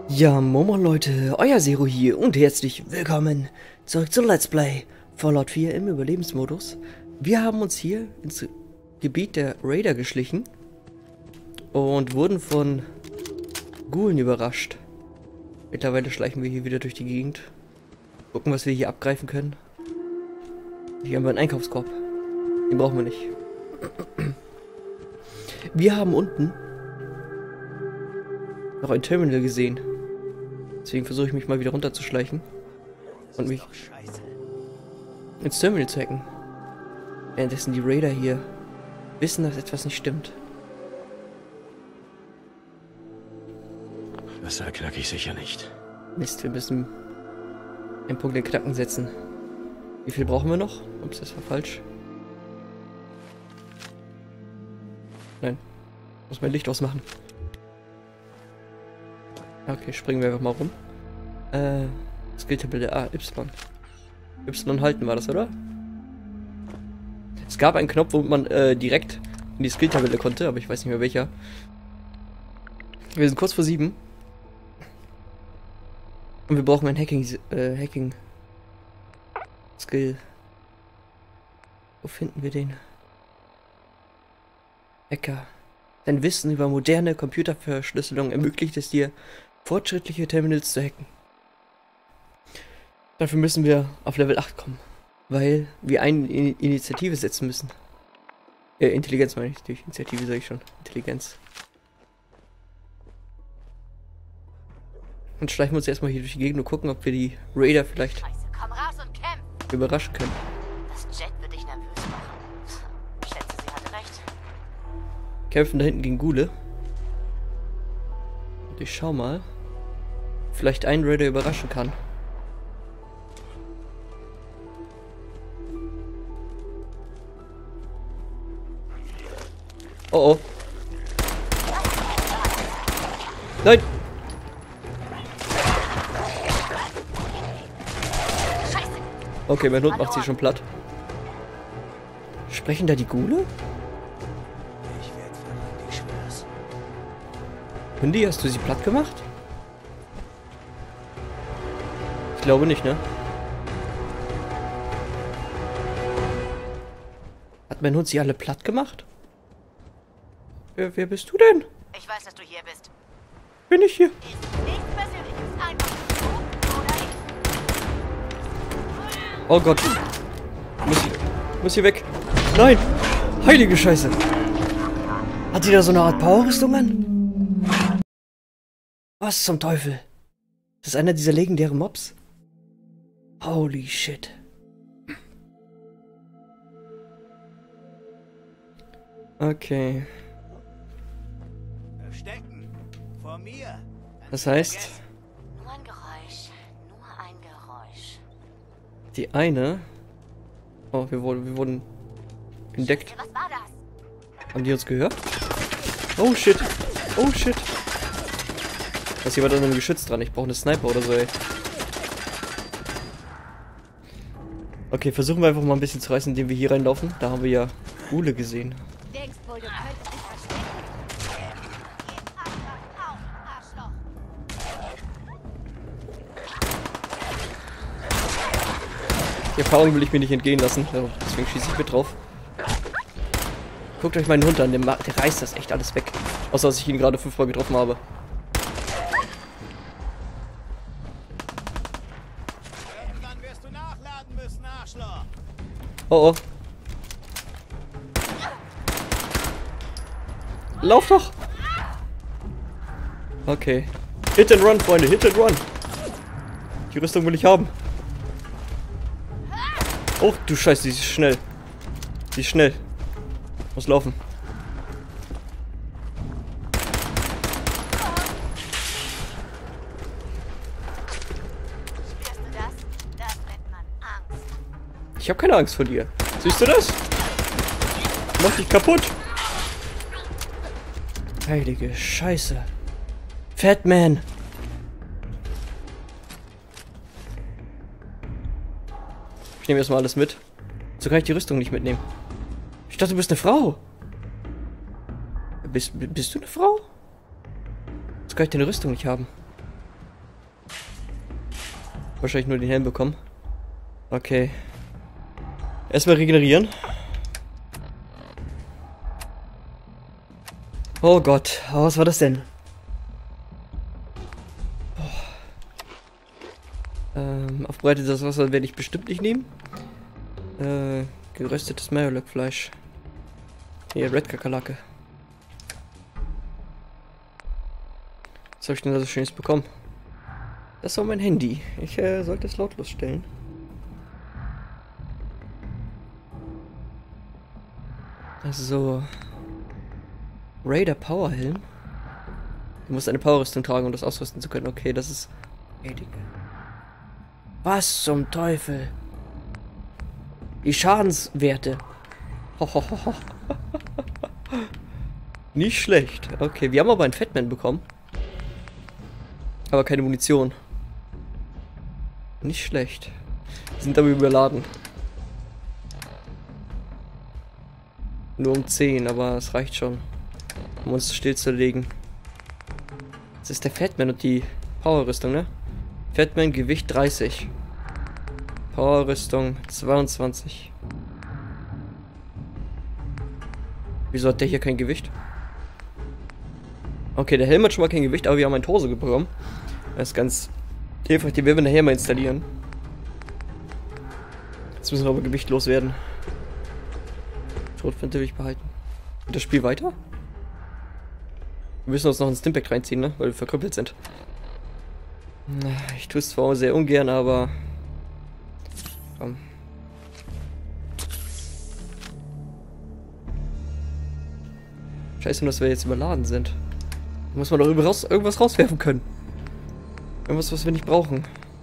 Ja, Momo Leute, euer Zero hier und herzlich willkommen zurück zu Let's Play Fallout 4 im Überlebensmodus. Wir haben uns hier ins Gebiet der Raider geschlichen und wurden von Ghoulen überrascht. Mittlerweile schleichen wir hier wieder durch die Gegend. Gucken, was wir hier abgreifen können. Hier haben wir einen Einkaufskorb. Den brauchen wir nicht. Wir haben unten noch ein Terminal gesehen. Deswegen versuche ich mich mal wieder runterzuschleichen und mich ins Terminal zu hacken. Währenddessen die Raider hier wissen, dass etwas nicht stimmt. Das knacke ich sicher nicht. Mist, wir müssen einen Punkt in Knacken setzen. Wie viel brauchen wir noch? Ups, das war falsch. Nein. Muss mein Licht ausmachen. Okay, springen wir einfach mal rum. Skill-Tabelle. Y. Y halten war das, oder? Es gab einen Knopf, wo man direkt in die Skill-Tabelle konnte, aber ich weiß nicht mehr welcher. Wir sind kurz vor 7. Und wir brauchen einen Hacking Skill. Wo finden wir den? Hacker. Dein Wissen über moderne Computerverschlüsselung ermöglicht es dir, fortschrittliche Terminals zu hacken. Dafür müssen wir auf Level 8 kommen, weil wir eine Initiative setzen müssen. Intelligenz meine ich natürlich. Initiative sage ich schon. Intelligenz. Und schleichen wir uns erstmal hier durch die Gegend und gucken, ob wir die Raider vielleicht überraschen können. Das Jet wird dich nervös machen. Ich schätze, sie hatte recht. Kämpfen da hinten gegen Ghule. Und ich schau mal. Vielleicht einen Raider überraschen kann. Oh oh. Nein! Okay, mein Hund macht sie schon platt. Sprechen da die Ghule? Ich werde verlangt, ich schwör's. Hundi, hast du sie platt gemacht? Ich glaube nicht, ne? Hat mein Hund sie alle platt gemacht? Wer bist du denn? Ich weiß, dass du hier bist. Bin ich hier? Ist nichts Persönliches. Einfach du oder ich. Oh Gott. Muss hier weg. Nein! Heilige Scheiße! Hat sie da so eine Art Powerrüstung an? Was zum Teufel? Das ist einer dieser legendären Mobs? Holy shit. Okay. Verstecken. Vor mir. Das heißt, Nur ein Geräusch. Nur ein Geräusch. die eine... Oh, wir wurden entdeckt. Was war das? Haben die uns gehört? Oh shit. Oh shit. Da ist jemand an einem Geschütz dran. Ich brauche eine Sniper oder so, ey. Okay, versuchen wir einfach mal ein bisschen zu reißen, indem wir hier reinlaufen. Da haben wir ja Ghule gesehen. Denkst wohl, du könntest dich verstecken? Arschloch. Die Erfahrung will ich mir nicht entgehen lassen. Deswegen schieße ich mit drauf. Guckt euch meinen Hund an. Der reißt das echt alles weg. Außer, dass ich ihn gerade 5-mal getroffen habe. Irgendwann wirst du nachladen müssen, Arschloch. Oh oh. Lauf doch! Okay. Hit and run, Freunde. Hit and run. Die Rüstung will ich haben. Oh, du Scheiße, die ist schnell. Die ist schnell. Muss laufen. Spürst du das? Das nennt man Angst. Ich habe keine Angst vor dir. Siehst du das? Mach dich kaputt. Heilige Scheiße. Fatman. Ich nehme erstmal alles mit. So kann ich die Rüstung nicht mitnehmen. Ich dachte, du bist eine Frau. Bist du eine Frau? Jetzt kann ich deine Rüstung nicht haben. Wahrscheinlich nur den Helm bekommen. Okay. Erstmal regenerieren. Oh Gott, oh, was war das denn? Aufbereitetes Wasser werde ich bestimmt nicht nehmen. Geröstetes Meerlöckfleisch. Hier, Red Kakerlake. Was habe ich denn da so Schönes bekommen? Das war mein Handy. Ich sollte es lautlos stellen. Also. Raider Powerhelm. Du musst eine Powerrüstung tragen, um das ausrüsten zu können. Okay, das ist. Was zum Teufel? Die Schadenswerte. Nicht schlecht. Okay, wir haben aber einen Fatman bekommen. Aber keine Munition. Nicht schlecht. Wir sind aber überladen. Nur um 10, aber es reicht schon, um uns stillzulegen. Das ist der Fatman und die Powerrüstung, ne? Fatman Gewicht 30. Powerrüstung 22. Wieso hat der hier kein Gewicht? Okay, der Helm hat schon mal kein Gewicht, aber wir haben einen Torso bekommen. Das ist ganz hilfreich, den werden wir nachher mal installieren. Jetzt müssen wir aber gewichtlos werden. Schrotflinte will ich behalten. Geht das Spiel weiter? Wir müssen uns noch ein Stimpack reinziehen, ne? Weil wir verkrüppelt sind. Ich tue es zwar sehr ungern, aber... Komm. Scheiße, dass wir jetzt überladen sind. Da muss man doch irgendwas rauswerfen können. Irgendwas, was wir nicht brauchen.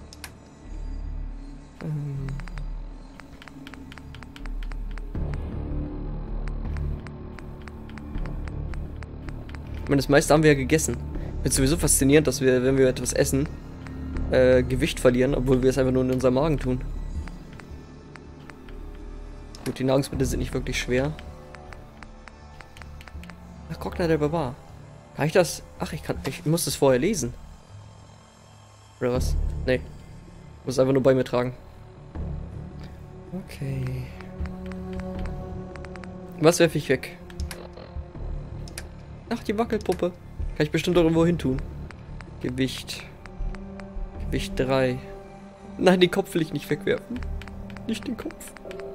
Ich meine, das meiste haben wir ja gegessen. Ich finde es sowieso faszinierend, dass wir, wenn wir etwas essen, Gewicht verlieren, obwohl wir es einfach nur in unserem Magen tun. Gut, die Nahrungsmittel sind nicht wirklich schwer. Ach, Grockner der Barbar. Kann ich das? Ach, ich muss das vorher lesen. Oder was? Nee. Ich muss es einfach nur bei mir tragen. Okay. Was werfe ich weg? Ach, die Wackelpuppe. Kann ich bestimmt auch irgendwo hin tun. Gewicht. Gewicht 3. Nein, den Kopf will ich nicht wegwerfen. Nicht den Kopf.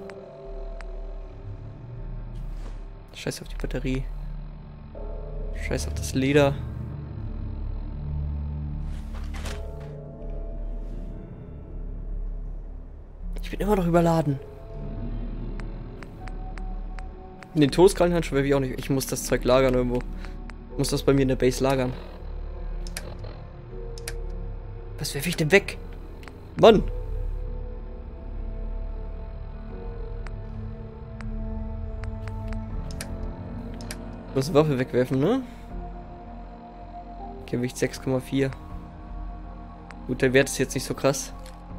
Scheiß auf die Batterie. Scheiß auf das Leder. Ich bin immer noch überladen. Den Todeskrallenhandschuh werfe ich auch nicht. Ich muss das Zeug lagern irgendwo. Ich muss das bei mir in der Base lagern. Was werfe ich denn weg? Mann! Ich muss eine Waffe wegwerfen, ne? Gewicht 6,4. Gut, der Wert ist jetzt nicht so krass.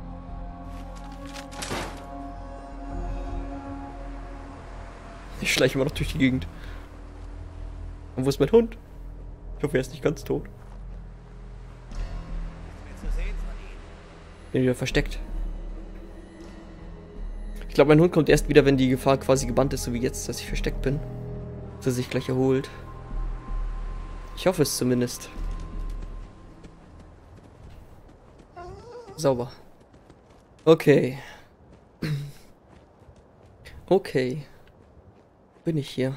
Ich schleiche immer noch durch die Gegend. Und wo ist mein Hund? Ich hoffe, er ist nicht ganz tot. Bin wieder versteckt. Ich glaube, mein Hund kommt erst wieder, wenn die Gefahr quasi gebannt ist, so wie jetzt, dass ich versteckt bin. Dass er sich gleich erholt. Ich hoffe es zumindest. Sauber. Okay. Okay. Bin ich hier?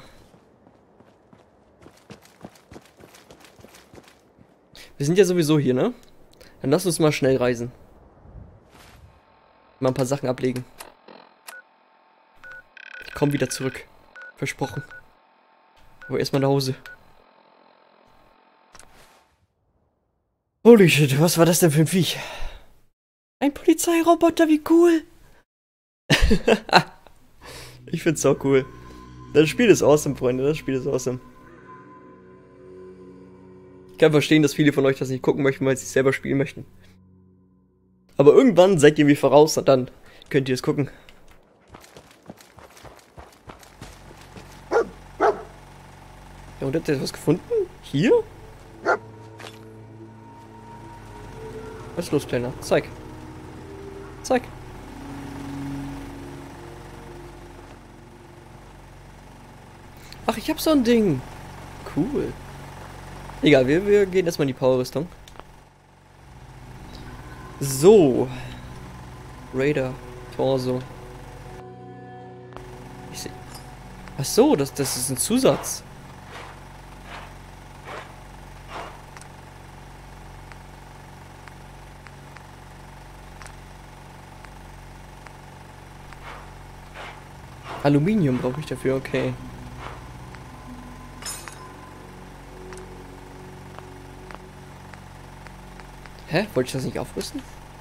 Wir sind ja sowieso hier, ne? Dann lass uns mal schnell reisen. Mal ein paar Sachen ablegen. Ich komme wieder zurück. Versprochen. Aber erstmal nach Hause. Holy shit, was war das denn für ein Viech? Ein Polizeiroboter, wie cool! Ich find's so cool. Das Spiel ist awesome, Freunde. Das Spiel ist awesome. Ich kann verstehen, dass viele von euch das nicht gucken möchten, weil sie es selber spielen möchten. Aber irgendwann seid ihr mir voraus und dann könnt ihr es gucken. Ja, und habt ihr was gefunden? Hier? Was ist los, Kleiner? Zeig. Zeig. Ach, ich hab so ein Ding. Cool. Egal, wir gehen erstmal in die Power-Rüstung. So. Raider. Torso. Ich seh. Ach so, das ist ein Zusatz. Aluminium brauche ich dafür, okay. Hä? Wollte ich das nicht aufrüsten?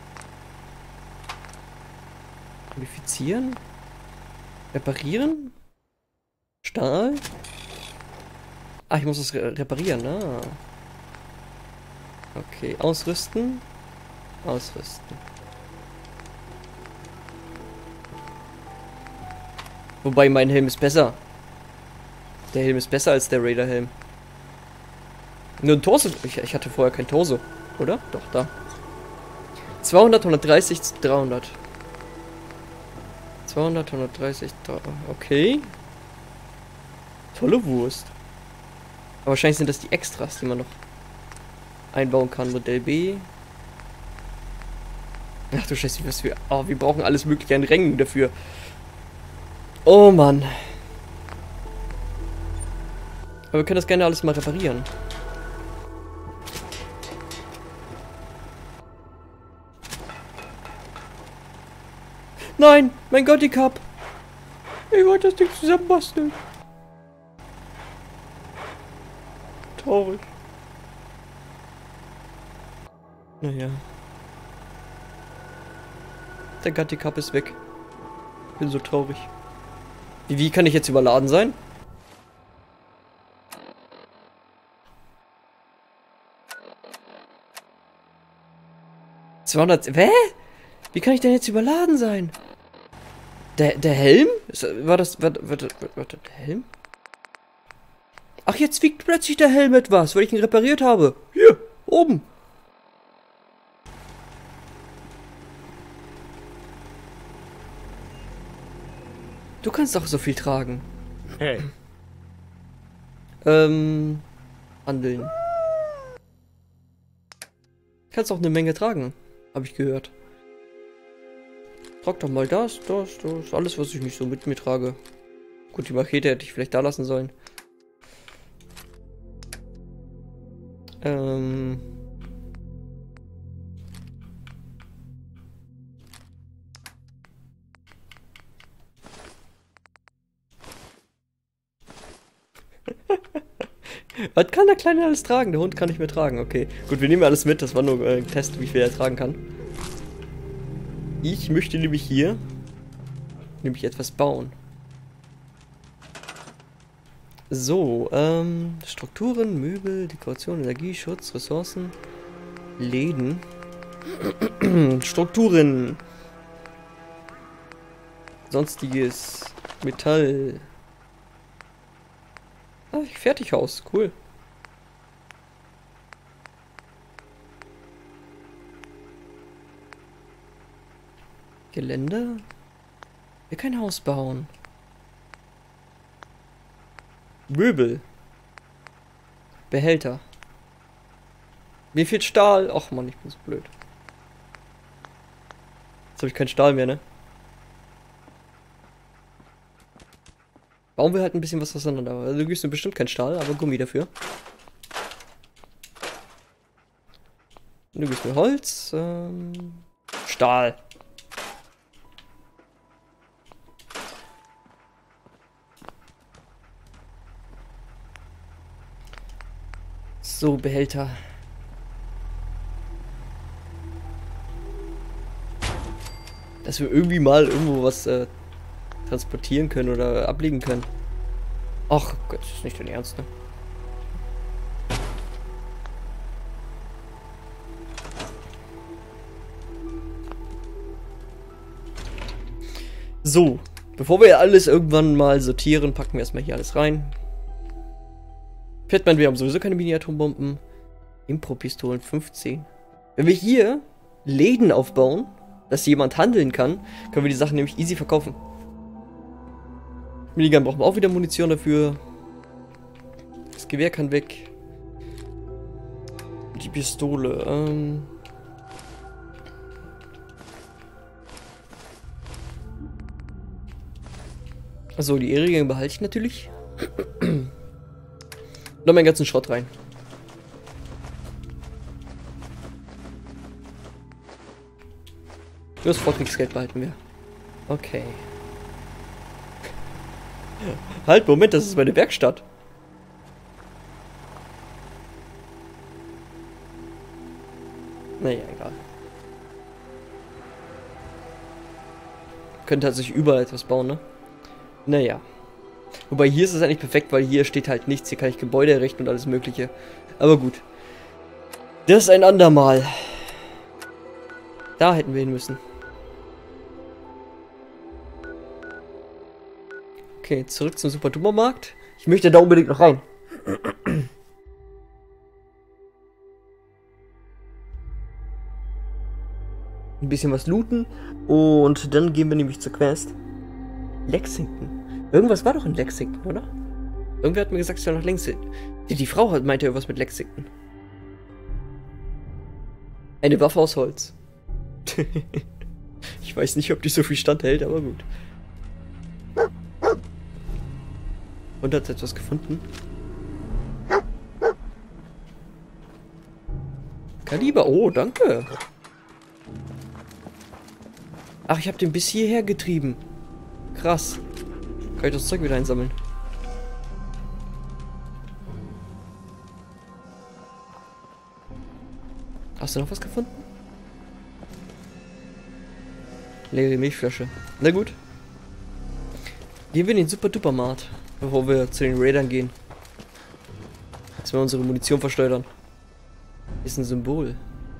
Modifizieren? Reparieren? Stahl? Ah, ich muss das reparieren, ah. Okay, ausrüsten. Ausrüsten. Wobei mein Helm ist besser. Der Helm ist besser als der Raider-Helm. Nur ein Torso. Ich hatte vorher kein Torso, oder? Doch, da. 200, 130, 300. 200, 130, 300. Okay. Tolle Wurst. Aber wahrscheinlich sind das die Extras, die man noch einbauen kann. Modell B. Ach du Scheiße, was wir... Oh, wir brauchen alles mögliche an Rängen dafür. Oh Mann. Aber wir können das gerne alles mal reparieren. Nein, mein Gott, die Cup. Ich wollte das Ding zusammenbasteln. Traurig. Naja. Der Gatti Cup ist weg. Bin so traurig. Wie kann ich jetzt überladen sein? Hä? Wie kann ich denn jetzt überladen sein? Der Helm? War das... Warte, der Helm? Ach, jetzt wiegt plötzlich der Helm etwas, weil ich ihn repariert habe. Hier, oben. Du kannst auch so viel tragen. Hey. Handeln. Kannst auch eine Menge tragen, habe ich gehört. Trag doch mal das, alles, was ich nicht so mit mir trage. Gut, die Machete hätte ich vielleicht da lassen sollen. Was kann der Kleine alles tragen? Der Hund kann nicht mehr tragen, okay. Gut, wir nehmen alles mit, das war nur ein Test, wie viel er tragen kann. Ich möchte nämlich hier etwas bauen. So, Strukturen, Möbel, Dekoration, Energie, Schutz, Ressourcen, Läden. Strukturen. Sonstiges. Metall. Ah, Fertighaus, cool. Gelände? Ich will kein Haus bauen. Möbel. Behälter. Mir fehlt Stahl. Och Mann, ich bin so blöd. Jetzt habe ich keinen Stahl mehr, ne? Bauen wir halt ein bisschen was auseinander. Also, du gibst mir bestimmt keinen Stahl, aber Gummi dafür. Du gibst mir Holz. Stahl. So, Behälter. Dass wir irgendwie mal irgendwo was transportieren können oder ablegen können. Ach Gott, das ist nicht dein Ernst, ne? So, bevor wir alles irgendwann mal sortieren, packen wir erstmal hier alles rein. Fettman, wir haben sowieso keine Mini-Atombomben. Impro-Pistolen 15. Wenn wir hier Läden aufbauen, dass jemand handeln kann, können wir die Sachen nämlich easy verkaufen. Minigun brauchen wir auch wieder Munition dafür. Das Gewehr kann weg. Die Pistole, Also die Ehringe behalte ich natürlich. Noch meinen ganzen Schrott rein. Nur das Vorkriegsgeld behalten wir. Okay. Halt, Moment, das ist meine Werkstatt. Naja, egal. Könnte halt sich überall etwas bauen, ne? Naja. Wobei hier ist es eigentlich perfekt, weil hier steht halt nichts. Hier kann ich Gebäude errichten und alles mögliche. Aber gut. Das ist ein andermal. Da hätten wir hin müssen. Okay, zurück zum Super-Duper-Markt. Ich möchte da unbedingt noch rein. Ein bisschen was looten. Und dann gehen wir nämlich zur Quest. Lexington. Irgendwas war doch in Lexington, oder? Irgendwer hat mir gesagt, es war nach Lexington. Die Frau meinte irgendwas mit Lexington. Eine Waffe aus Holz. Ich weiß nicht, ob die so viel standhält, aber gut. Und hat etwas gefunden. Kaliber. Oh, danke. Ach, ich habe den bis hierher getrieben. Krass. Kann ich das Zeug wieder einsammeln? Hast du noch was gefunden? Leere Milchflasche. Na gut. Gehen wir in den Super-Duper-Markt, bevor wir zu den Raidern gehen. Dass wir unsere Munition versteuern. Ist ein Symbol.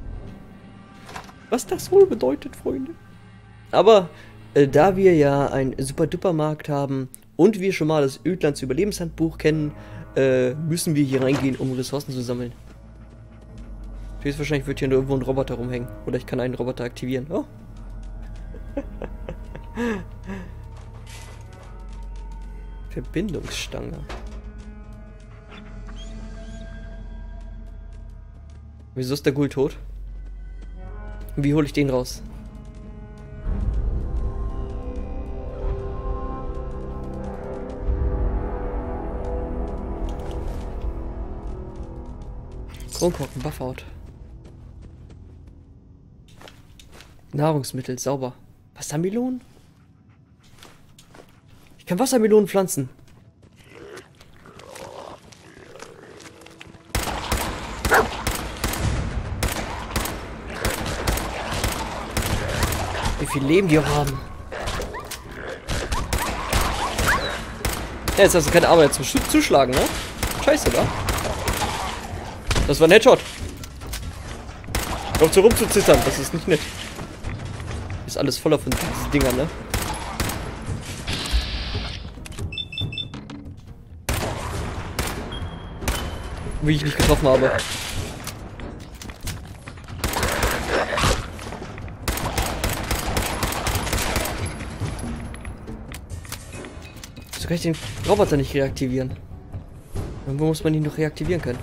Was das wohl bedeutet, Freunde? Aber da wir ja einen Super-Duper-Markt haben und wir schon mal das Ödlands Überlebenshandbuch kennen, müssen wir hier reingehen, um Ressourcen zu sammeln. Höchstwahrscheinlich wird hier nur irgendwo ein Roboter rumhängen. Oder ich kann einen Roboter aktivieren. Oh. Verbindungsstange. Wieso ist der Ghoul tot? Wie hole ich den raus? Kronkorken, Buffout. Nahrungsmittel, sauber. Wassermelonen? Ich kann Wassermelonen pflanzen. Wie viel Leben die auch haben. Ja, jetzt hast du keine Arbeit zum Zuschlagen, ne? Scheiße, da. Das war ein Headshot. Auf so rumzuzittern, das ist nicht nett. Ist alles voller von diesen Dingern, ne? Wie ich nicht getroffen habe. So kann ich den Roboter nicht reaktivieren. Irgendwo muss man ihn noch reaktivieren können.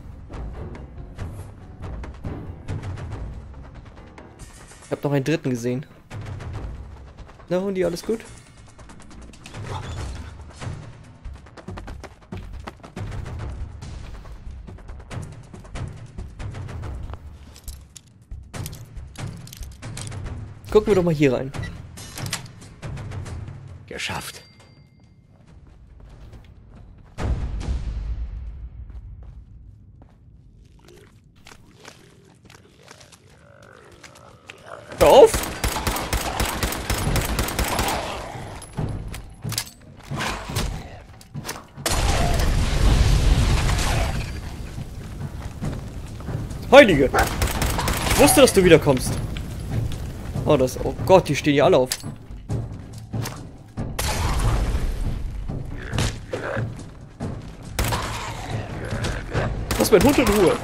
Ich habe noch einen dritten gesehen. Na, Hundi, alles gut? Gucken wir doch mal hier rein. Geschafft. Hör auf! Heilige! Ich wusste, dass du wiederkommst. Oh, oh Gott, die stehen hier alle auf. Lass mein Hund in Ruhe.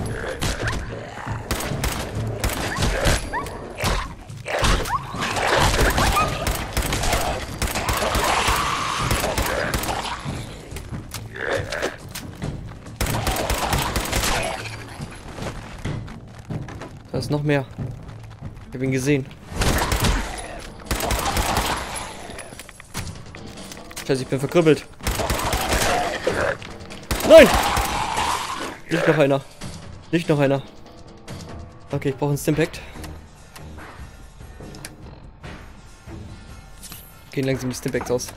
Da ist noch mehr. Ich habe ihn gesehen. Scheiße, ich bin verkrüppelt. Nein! Nicht noch einer. Nicht noch einer. Okay, ich brauche einen Stimpact. Gehen langsam die Stimpacks aus.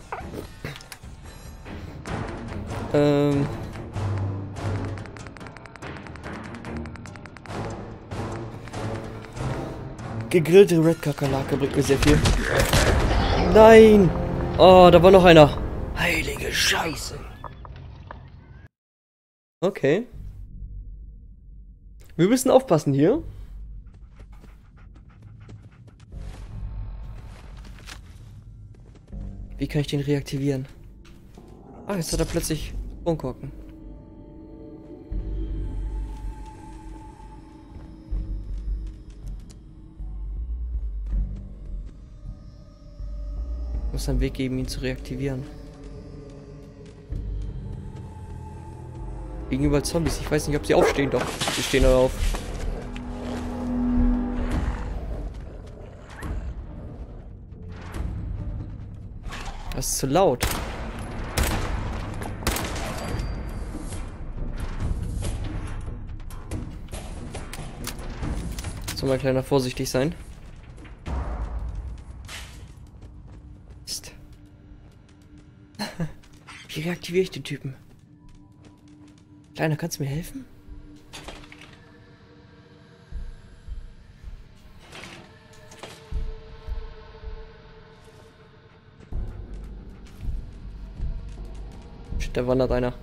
Gegrillte Red Kakerlake bringt mir sehr viel. Nein! Oh, da war noch einer. Heilige Scheiße. Okay. Wir müssen aufpassen hier. Wie kann ich den reaktivieren? Ah, jetzt hat er plötzlich Kronkorken. Ich muss einen Weg geben, ihn zu reaktivieren. Gegenüber Zombies. Ich weiß nicht, ob sie aufstehen. Doch, sie stehen da auf. Das ist zu laut. So, mal kleiner vorsichtig sein. Mist. Wie reaktiviere ich den Typen? Kleiner, kannst du mir helfen? Shit, da wandert einer.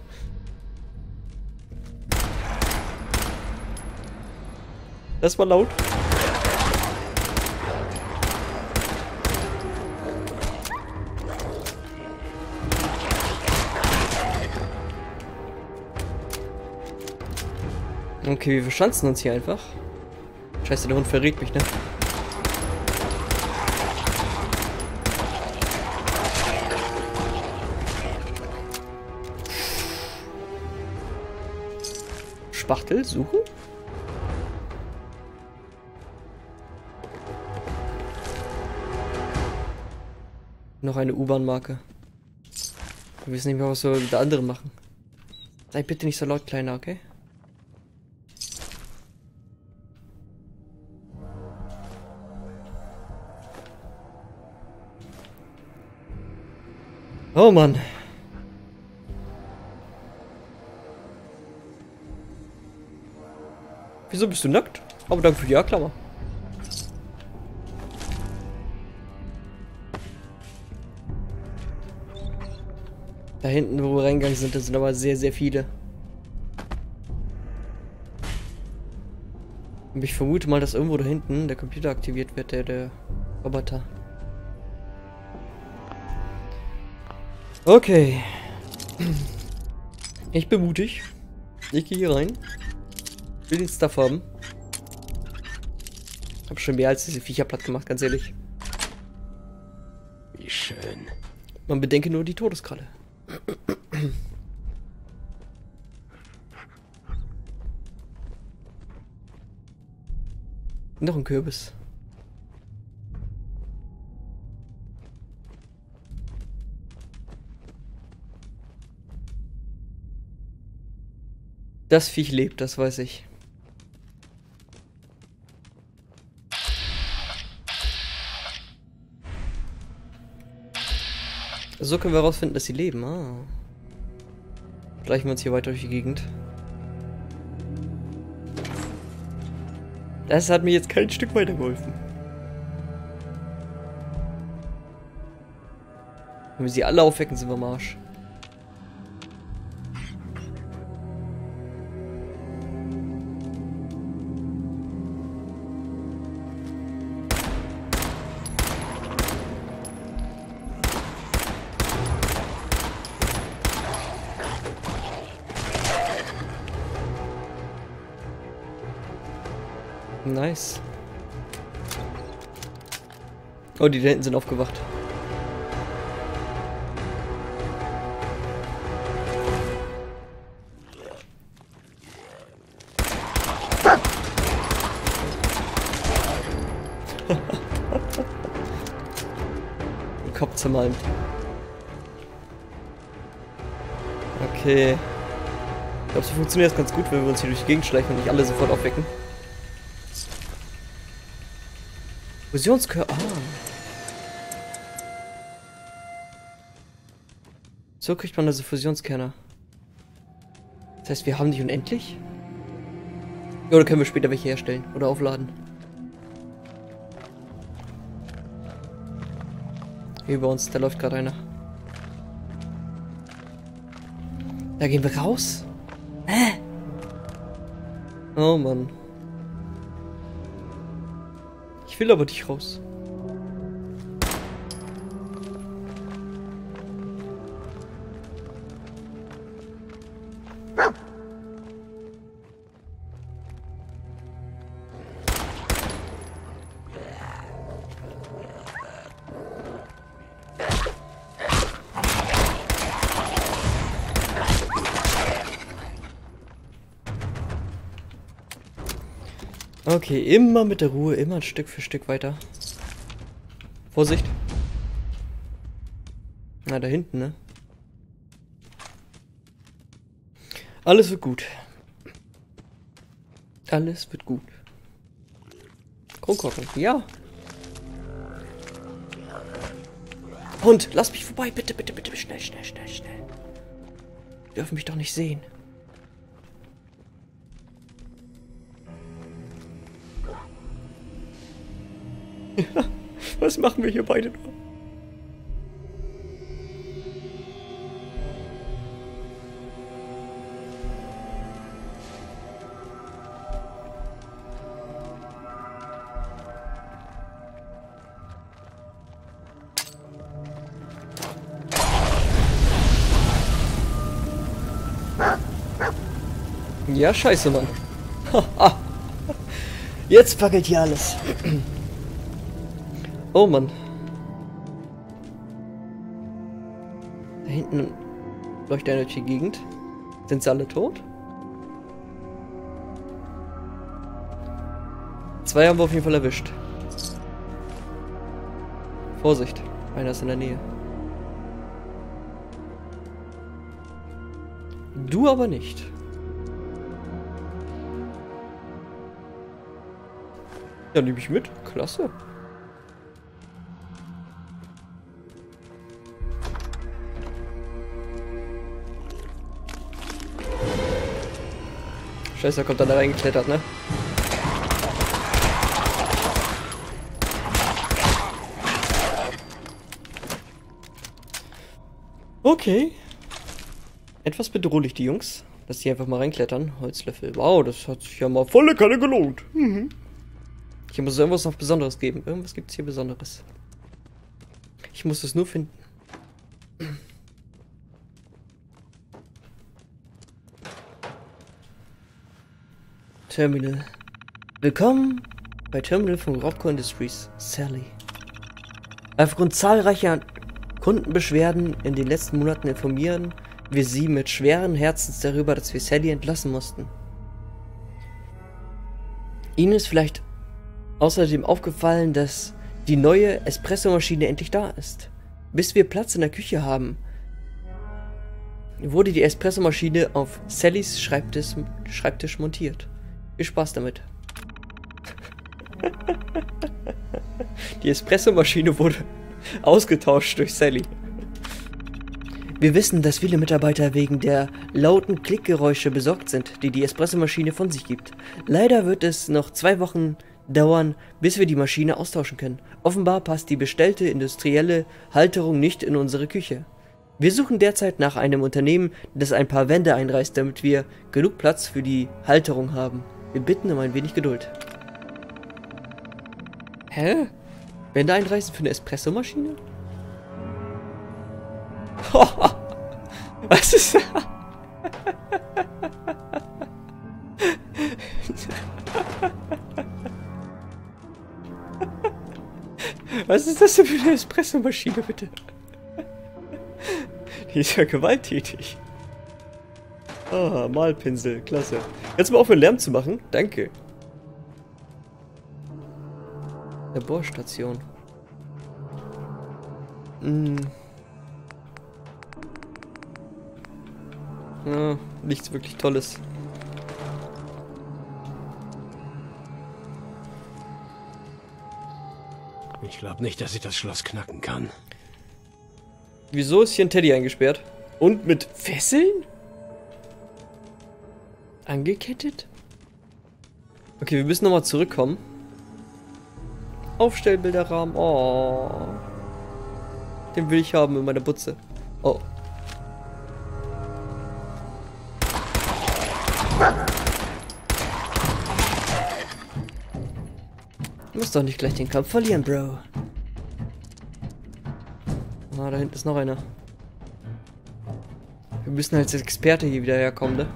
Das war laut. Okay, wir verschanzen uns hier einfach. Scheiße, der Hund verrät mich, ne? Spachtel suchen? Noch eine U-Bahn-Marke. Wir wissen nicht mehr, was wir mit der anderen machen. Sei bitte nicht so laut, Kleiner, okay? Oh Mann. Wieso bist du nackt? Aber danke für die A-Klammer. Da hinten, wo wir reingegangen sind, das sind aber sehr, sehr viele. Und ich vermute mal, dass irgendwo da hinten der Computer aktiviert wird, der Roboter. Okay. Ich bin mutig. Ich gehe hier rein. Will den Stuff haben. Hab schon mehr als diese Viecher platt gemacht, ganz ehrlich. Wie schön. Man bedenke nur die Todeskralle. Noch ein Kürbis. Das Viech lebt, das weiß ich. So können wir herausfinden, dass sie leben. Ah. Schleichen wir uns hier weiter durch die Gegend. Das hat mir jetzt kein Stück weitergeholfen. Wenn wir sie alle aufwecken, sind wir am Arsch. Nice. Oh, die da hinten sind aufgewacht. Kopf zermalmt. Okay. Ich glaube, so funktioniert das ganz gut, wenn wir uns hier durch die Gegend schleichen und nicht alle sofort aufwecken. Fusionskörper. Ah. So kriegt man also Fusionskerne. Das heißt, wir haben die unendlich? Ja, oder können wir später welche herstellen oder aufladen? Hier über uns, da läuft gerade einer. Da gehen wir raus? Hä? Oh Mann. Ich will aber nicht raus. Okay, immer mit der Ruhe, immer ein Stück für Stück weiter. Vorsicht. Na, da hinten, ne? Alles wird gut. Alles wird gut. Kronkorken, ja. Hund, lass mich vorbei, bitte, bitte, bitte, schnell, schnell, schnell, schnell. Die dürfen mich doch nicht sehen. Was machen wir hier beide noch? Ja, scheiße, Mann. Jetzt fackelt hier alles. Oh Mann. Da hinten leuchtet einer durch die Gegend. Sind sie alle tot? 2 haben wir auf jeden Fall erwischt. Vorsicht, einer ist in der Nähe. Du aber nicht. Ja, nehme ich mit. Klasse. Scheiße, da kommt dann da reingeklettert, ne? Okay. Etwas bedrohlich, die Jungs. Dass die einfach mal reinklettern. Holzlöffel. Wow, das hat sich ja mal volle Kanne gelohnt. Mhm. Hier muss es irgendwas noch Besonderes geben. Irgendwas gibt es hier Besonderes. Ich muss es nur finden. Terminal. Willkommen bei Terminal von Robco Industries. Sally. Aufgrund zahlreicher Kundenbeschwerden in den letzten Monaten informieren wir Sie mit schweren Herzens darüber, dass wir Sally entlassen mussten. Ihnen ist vielleicht außerdem aufgefallen, dass die neue Espressomaschine endlich da ist. Bis wir Platz in der Küche haben, wurde die Espressomaschine auf Sallys Schreibtisch montiert. Viel Spaß damit. Die Espressomaschine wurde ausgetauscht durch Sally. Wir wissen, dass viele Mitarbeiter wegen der lauten Klickgeräusche besorgt sind, die die Espressomaschine von sich gibt. Leider wird es noch 2 Wochen dauern, bis wir die Maschine austauschen können. Offenbar passt die bestellte industrielle Halterung nicht in unsere Küche. Wir suchen derzeit nach einem Unternehmen, das ein paar Wände einreißt, damit wir genug Platz für die Halterung haben. Wir bitten um ein wenig Geduld. Hä? Wände einreißen für eine Espressomaschine? Was ist das? Was ist das denn für eine Espressomaschine, bitte? Die ist ja gewalttätig. Ah, Malpinsel, klasse. Kannst du mal aufhören, Lärm zu machen? Danke. Laborstation. Ja, nichts wirklich Tolles. Ich glaube nicht, dass ich das Schloss knacken kann. Wieso ist hier ein Teddy eingesperrt? Und mit Fesseln? Angekettet? Okay, wir müssen nochmal zurückkommen. Aufstellbilderrahmen. Oh. Den will ich haben in meiner Butze. Oh. Du musst doch nicht gleich den Kampf verlieren, Bro. Ah, da hinten ist noch einer. Wir müssen als Experte hier wieder herkommen, ne?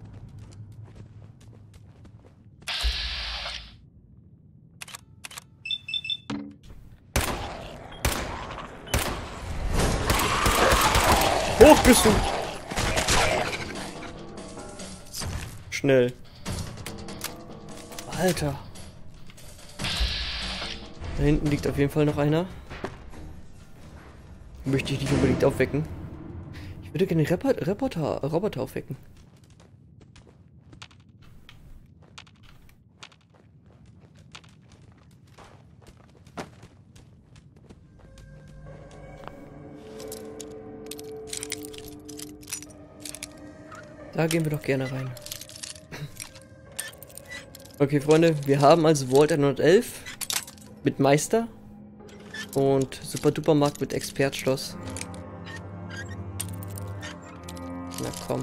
Hoch bist du! Schnell. Alter. Da hinten liegt auf jeden Fall noch einer. Möchte ich nicht unbedingt aufwecken. Ich würde gerne den Roboter aufwecken. Da gehen wir doch gerne rein. Okay, Freunde, wir haben also Vault 111 mit Meister und Super Duper Markt mit Expertschloss. Na komm.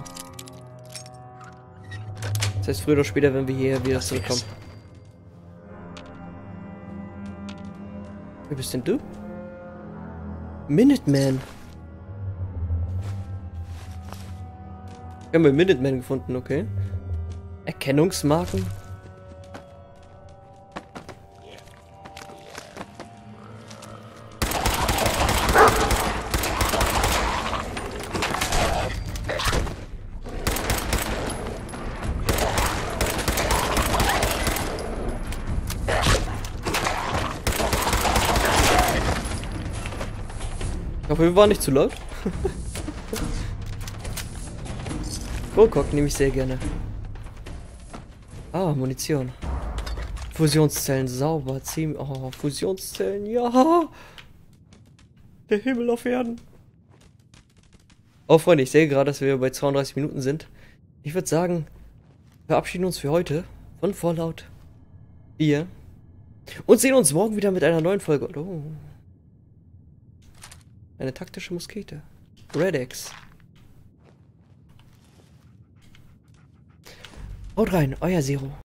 Das heißt, früher oder später, wenn wir hier wieder zurückkommen. Wer bist denn du? Minuteman. Wir haben einen Minuteman gefunden, okay. Erkennungsmarken. Ich hoffe, wir waren nicht zu laut. Burkok nehme ich sehr gerne. Ah, Munition. Fusionszellen, sauber. 10. Oh, Fusionszellen, ja. Der Himmel auf Erden. Oh, Freunde, ich sehe gerade, dass wir bei 32 Minuten sind. Ich würde sagen, wir verabschieden uns für heute von Fallout 4 und sehen uns morgen wieder mit einer neuen Folge. Oh. Eine taktische Muskete. Red-X. Haut rein, euer Zero.